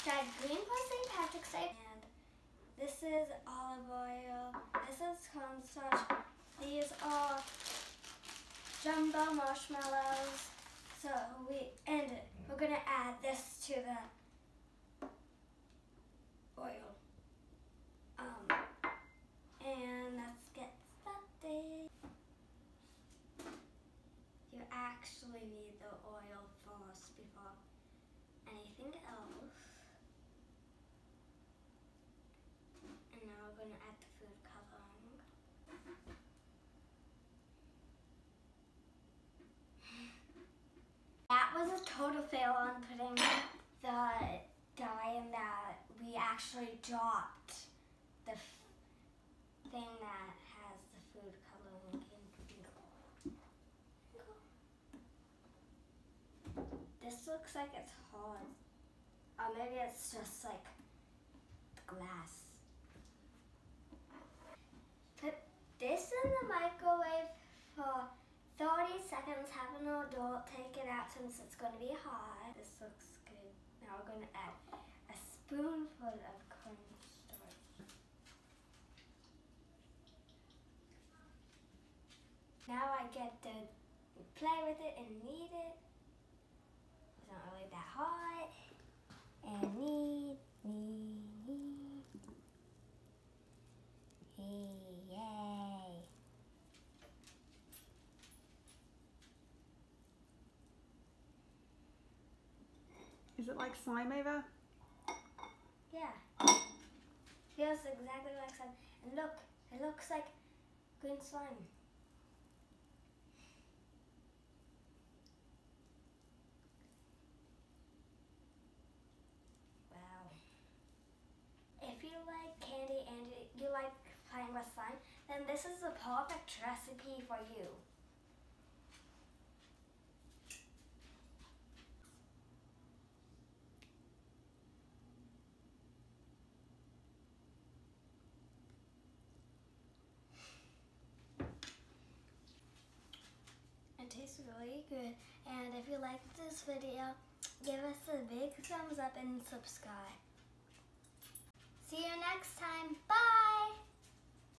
dried green for St. Patrick's Day. And this is olive oil. This is cornstarch. These are jumbo marshmallows. So we're gonna add this to the oil. And let's get started. You actually need the oil first before anything else. And now we're gonna add the food coloring. That was a total fail on putting the dye in that. We actually dropped the thing that has the food coloring in. This looks like it's hard. Or maybe it's just like glass. Put this in the microwave for 30 seconds. Have an adult take it out since it's going to be hot. This looks good. Now we're going to add a spoonful of cornstarch. Now I get to play with it and knead it. It's not really that hot. And knead. Hey, yay. Is it like slime, Ava? Yeah. Feels exactly like slime. And look, it looks like green slime. Wow. If you like candy and you like playing with slime, then this is the perfect recipe for you. It tastes really good. And if you liked this video, give us a big thumbs up and subscribe. See you next time. Bye!